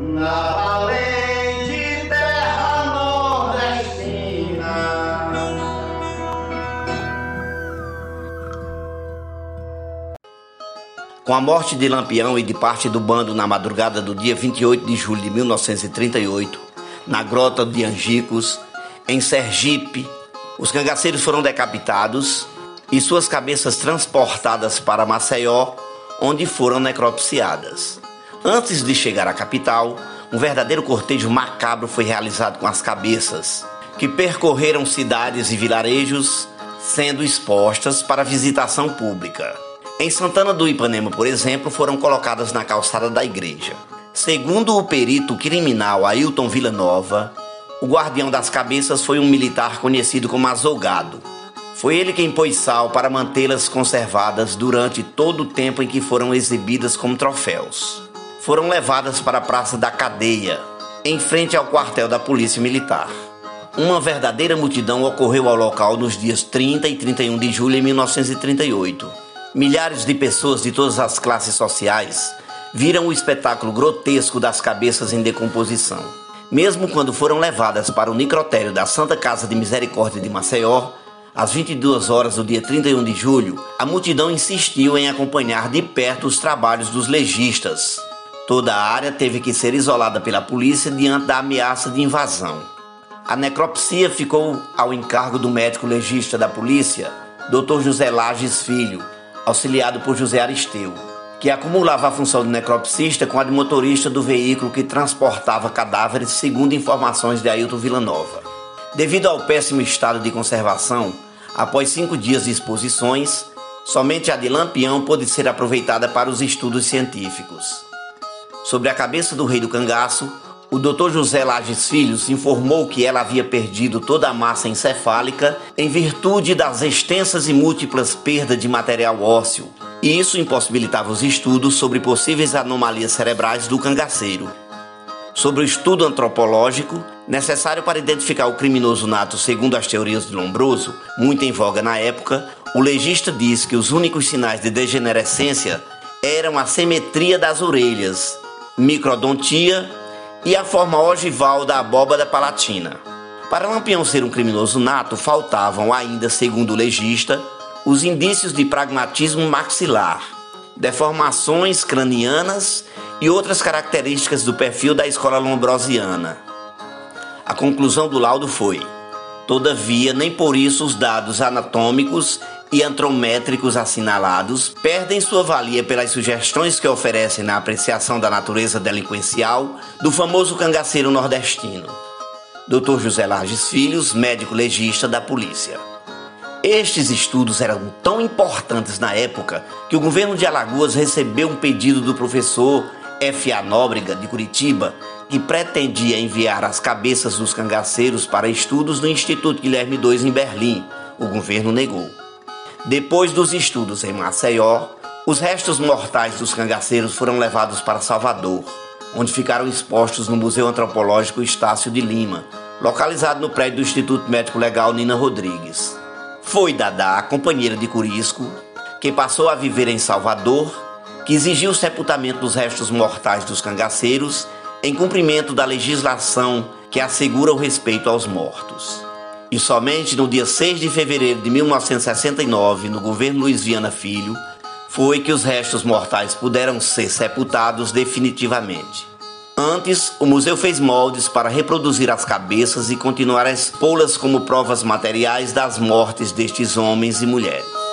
na valente terra nordestina. Com a morte de Lampião e de parte do bando na madrugada do dia 28 de julho de 1938, na grota de Angicos, em Sergipe, os cangaceiros foram decapitados e suas cabeças transportadas para Maceió, onde foram necropsiadas. Antes de chegar à capital, um verdadeiro cortejo macabro foi realizado com as cabeças, que percorreram cidades e vilarejos, sendo expostas para visitação pública. Em Santana do Ipanema, por exemplo, foram colocadas na calçada da igreja. Segundo o perito criminal Ailton Villanova, o guardião das cabeças foi um militar conhecido como Azogado. Foi ele quem pôs sal para mantê-las conservadas durante todo o tempo em que foram exibidas como troféus. Foram levadas para a Praça da Cadeia, em frente ao quartel da Polícia Militar. Uma verdadeira multidão ocorreu ao local nos dias 30 e 31 de julho de 1938. Milhares de pessoas de todas as classes sociais viram o espetáculo grotesco das cabeças em decomposição. Mesmo quando foram levadas para o necrotério da Santa Casa de Misericórdia de Maceió, às 22 horas do dia 31 de julho, a multidão insistiu em acompanhar de perto os trabalhos dos legistas. Toda a área teve que ser isolada pela polícia diante da ameaça de invasão. A necropsia ficou ao encargo do médico legista da polícia, Dr. José Lages Filho, auxiliado por José Aristeu, que acumulava a função de necropsista com a de motorista do veículo que transportava cadáveres, segundo informações de Ailton Villanova. Devido ao péssimo estado de conservação, após 5 dias de exposições, somente a de Lampião pôde ser aproveitada para os estudos científicos. Sobre a cabeça do rei do cangaço, o Dr. José Lages Filhos informou que ela havia perdido toda a massa encefálica em virtude das extensas e múltiplas perdas de material ósseo, e isso impossibilitava os estudos sobre possíveis anomalias cerebrais do cangaceiro. Sobre o estudo antropológico, necessário para identificar o criminoso nato segundo as teorias de Lombroso, muito em voga na época, o legista diz que os únicos sinais de degenerescência eram a simetria das orelhas, microdontia e a forma ogival da abóbada palatina. Para Lampião ser um criminoso nato, faltavam ainda, segundo o legista, os indícios de pragmatismo maxilar, deformações cranianas e outras características do perfil da escola lombrosiana. A conclusão do laudo foi: todavia, nem por isso os dados anatômicos e antrométricos assinalados perdem sua valia pelas sugestões que oferecem na apreciação da natureza delinquencial do famoso cangaceiro nordestino. Dr. José Lages Filhos, médico legista da polícia. Estes estudos eram tão importantes na época que o governo de Alagoas recebeu um pedido do professor F.A. Nóbrega, de Curitiba, que pretendia enviar as cabeças dos cangaceiros para estudos no Instituto Guilherme II em Berlim. O governo negou. Depois dos estudos em Maceió, os restos mortais dos cangaceiros foram levados para Salvador, onde ficaram expostos no Museu Antropológico Estácio de Lima, localizado no prédio do Instituto Médico Legal Nina Rodrigues. Foi Dadá, companheira de Curisco, que passou a viver em Salvador, que exigiu o sepultamento dos restos mortais dos cangaceiros em cumprimento da legislação que assegura o respeito aos mortos. E somente no dia 6 de fevereiro de 1969, no governo Luiz Viana Filho, foi que os restos mortais puderam ser sepultados definitivamente. Antes, o museu fez moldes para reproduzir as cabeças e continuar a expô-las como provas materiais das mortes destes homens e mulheres.